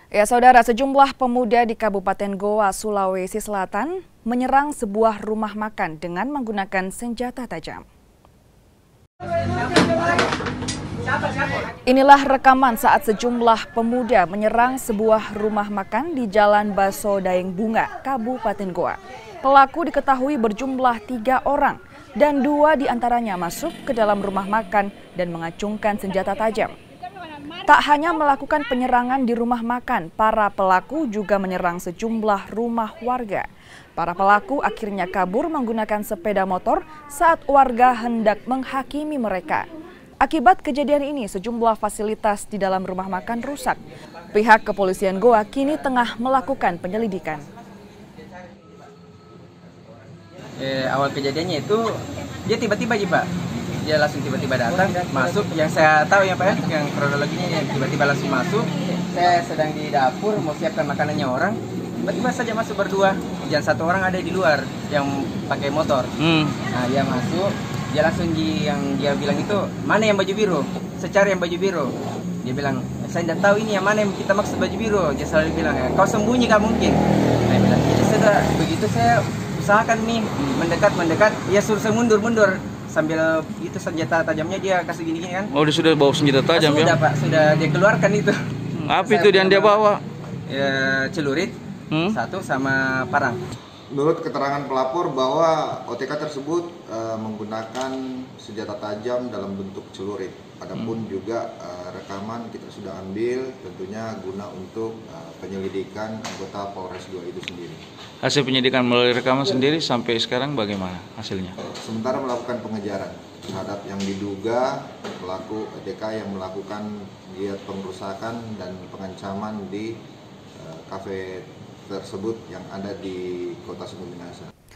Ya, saudara, sejumlah pemuda di Kabupaten Goa, Sulawesi Selatan menyerang sebuah rumah makan dengan menggunakan senjata tajam. Inilah rekaman saat sejumlah pemuda menyerang sebuah rumah makan di Jalan Baso Daeng Bunga, Kabupaten Goa. Pelaku diketahui berjumlah 3 orang dan 2 diantaranya masuk ke dalam rumah makan dan mengacungkan senjata tajam. Tak hanya melakukan penyerangan di rumah makan, para pelaku juga menyerang sejumlah rumah warga. Para pelaku akhirnya kabur menggunakan sepeda motor saat warga hendak menghakimi mereka. Akibat kejadian ini, sejumlah fasilitas di dalam rumah makan rusak. Pihak kepolisian Goa kini tengah melakukan penyelidikan. Awal kejadiannya itu dia tiba-tiba Pak. Dia langsung tiba-tiba datang, masuk. Yang saya tahu ya Pak ya, yang kronologinya yang tiba-tiba langsung masuk. Saya sedang di dapur mau siapkan makanannya orang, tiba-tiba saja masuk berdua. Dan 1 orang ada di luar yang pakai motor. Nah, dia masuk, dia langsung yang dia bilang itu, mana yang baju biru? Secara yang baju biru. Dia bilang, saya tidak tahu ini yang mana yang kita maksud baju biru. Dia selalu bilang, kau sembunyi kah mungkin? Saya bilang, jadi sudah begitu saya usahakan nih mendekat, ya suruh saya mundur. Sambil itu senjata tajamnya dia kasih gini-gini kan. Oh, dia sudah bawa senjata tajam sudah, ya? Pak, sudah dia keluarkan itu. Apa itu yang dia bawa? Ya, celurit, 1 sama parang. Menurut keterangan pelapor bahwa OTK tersebut menggunakan senjata tajam dalam bentuk celurit. Adapun juga rekaman kita sudah ambil tentunya guna untuk penyelidikan anggota Polres 2 itu sendiri. Hasil penyidikan melalui rekaman sendiri sampai sekarang bagaimana hasilnya? Sementara melakukan pengejaran terhadap yang diduga pelaku OTK yang melakukan giat pengerusakan dan pengancaman di kafe tersebut yang ada di Kota Sumber Minasa.